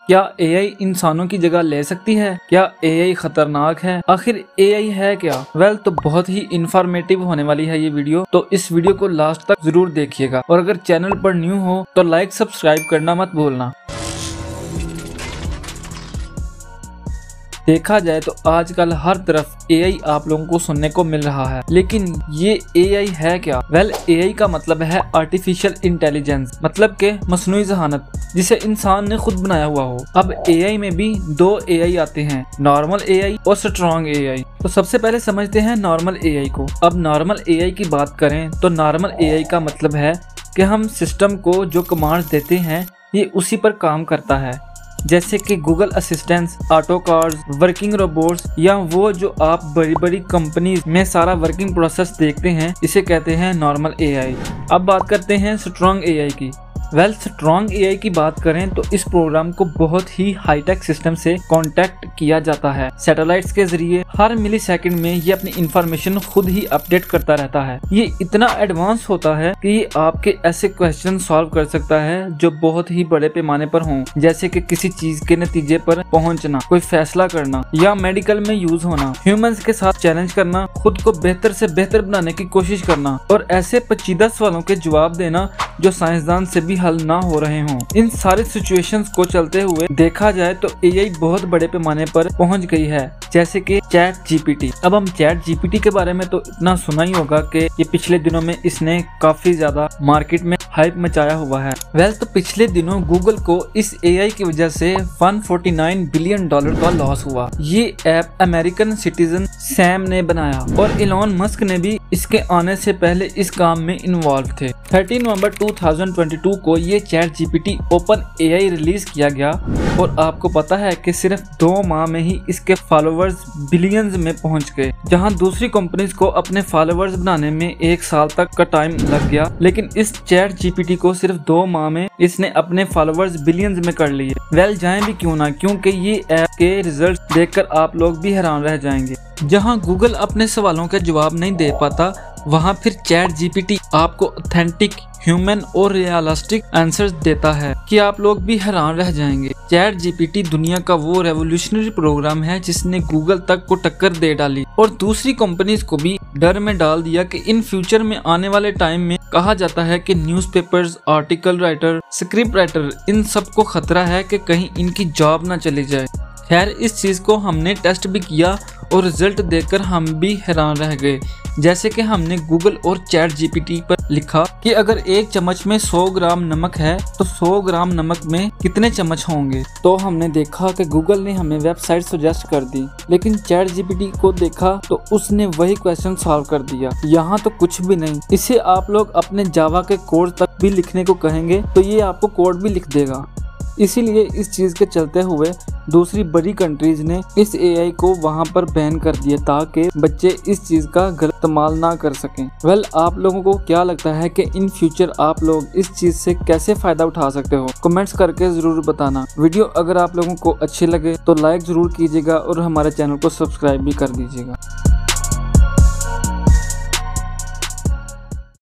क्या एआई इंसानों की जगह ले सकती है? क्या एआई खतरनाक है? आखिर एआई है क्या? तो बहुत ही इंफॉर्मेटिव होने वाली है ये वीडियो, तो इस वीडियो को लास्ट तक जरूर देखिएगा। और अगर चैनल पर न्यू हो तो लाइक सब्सक्राइब करना मत भूलना। देखा जाए तो आजकल हर तरफ एआई आप लोगों को सुनने को मिल रहा है, लेकिन ये एआई है क्या? एआई का मतलब है आर्टिफिशियल इंटेलिजेंस, मतलब के मसनूई ज़हानत, जिसे इंसान ने खुद बनाया हुआ हो। अब एआई में भी दो एआई आते हैं, नॉर्मल एआई और स्ट्रॉन्ग एआई। तो सबसे पहले समझते हैं नॉर्मल एआई को। अब नॉर्मल एआई की बात करें तो नॉर्मल एआई का मतलब है कि हम सिस्टम को जो कमांड्स देते हैं ये उसी पर काम करता है, जैसे कि Google assistants, auto cars, working robots, या वो जो आप बड़ी बड़ी कंपनीज में सारा वर्किंग प्रोसेस देखते हैं, इसे कहते हैं नॉर्मल एआई। अब बात करते हैं स्ट्रॉन्ग एआई की। स्ट्रॉन्ग एआई की बात करें तो इस प्रोग्राम को बहुत ही हाईटेक सिस्टम से कांटेक्ट किया जाता है। सैटेलाइट्स के जरिए हर मिली सेकेंड में ये अपनी इंफॉर्मेशन खुद ही अपडेट करता रहता है। ये इतना एडवांस होता है कि ये आपके ऐसे क्वेश्चन सॉल्व कर सकता है जो बहुत ही बड़े पैमाने पर हों, जैसे कि किसी चीज के नतीजे पर पहुंचना, कोई फैसला करना, या मेडिकल में यूज होना, ह्यूमंस के साथ चैलेंज करना, खुद को बेहतर से बेहतर बनाने की कोशिश करना, और ऐसे पेचीदा सवालों के जवाब देना जो साइंसदान से भी हल ना हो रहे हों। इन सारे सिचुएशंस को चलते हुए देखा जाए तो एआई बहुत बड़े पैमाने पर पहुंच गई है, जैसे कि चैट जीपीटी। अब हम चैट जीपीटी के बारे में तो इतना सुना ही होगा कि ये पिछले दिनों में इसने काफी ज्यादा मार्केट में हाइप मचाया हुआ है। तो पिछले दिनों गूगल को इस एआई की वजह से $149 बिलियन का लॉस हुआ। ये ऐप अमेरिकन सिटीजन सैम ने बनाया और इलॉन मस्क ने भी इसके आने से पहले इस काम में इन्वॉल्व थे। 13 नवंबर 2022 को ये chat GPT open AI release किया गया और आपको पता है कि सिर्फ 2 माह में ही इसके फॉलोअर्स बिलियंस में पहुंच गए। जहां दूसरी कंपनीज को अपने फॉलोअर्स बनाने में 1 साल तक का टाइम लग गया, लेकिन इस चैट जीपीटी को सिर्फ 2 माह में इसने अपने फॉलोअर्स बिलियंस में कर लिए। जाए भी क्यों ना, क्योंकि ये ऐप के रिजल्ट देखकर आप लोग भी हैरान रह जाएंगे। जहां गूगल अपने सवालों के जवाब नहीं दे पाता, वहां फिर चैट जीपीटी आपको ऑथेंटिक, ह्यूमन और रियलिस्टिक आंसर्स देता है कि आप लोग भी हैरान रह जाएंगे। चैट जीपीटी दुनिया का वो रेवोल्यूशनरी प्रोग्राम है जिसने गूगल तक को टक्कर दे डाली और दूसरी कंपनीज को भी डर में डाल दिया कि इन फ्यूचर में आने वाले टाइम में कहा जाता है कि newspapers, article writer, script writer, इन सब को खतरा है कि कहीं इनकी जॉब ना चली जाए। खैर, इस चीज को हमने टेस्ट भी किया और रिजल्ट देखकर हम भी हैरान रह गए। जैसे कि हमने गूगल और चैट जीपीटी पर लिखा कि अगर 1 चम्मच में 100 ग्राम नमक है तो 100 ग्राम नमक में कितने चम्मच होंगे। तो हमने देखा कि गूगल ने हमें वेबसाइट सजेस्ट कर दी, लेकिन चैट जीपीटी को देखा तो उसने वही क्वेश्चन सॉल्व कर दिया। यहाँ तो कुछ भी नहीं, इसे आप लोग अपने जावा के कोड तक भी लिखने को कहेंगे तो ये आपको कोड भी लिख देगा। इसीलिए इस चीज के चलते हुए दूसरी बड़ी कंट्रीज ने इस एआई को वहां पर बैन कर दिया ताकि बच्चे इस चीज का गलत इस्तेमाल ना कर सकें। आप लोगों को क्या लगता है कि इन फ्यूचर आप लोग इस चीज से कैसे फायदा उठा सकते हो? कमेंट्स करके जरूर बताना। वीडियो अगर आप लोगों को अच्छी लगे तो लाइक जरूर कीजिएगा और हमारे चैनल को सब्सक्राइब भी कर दीजिएगा।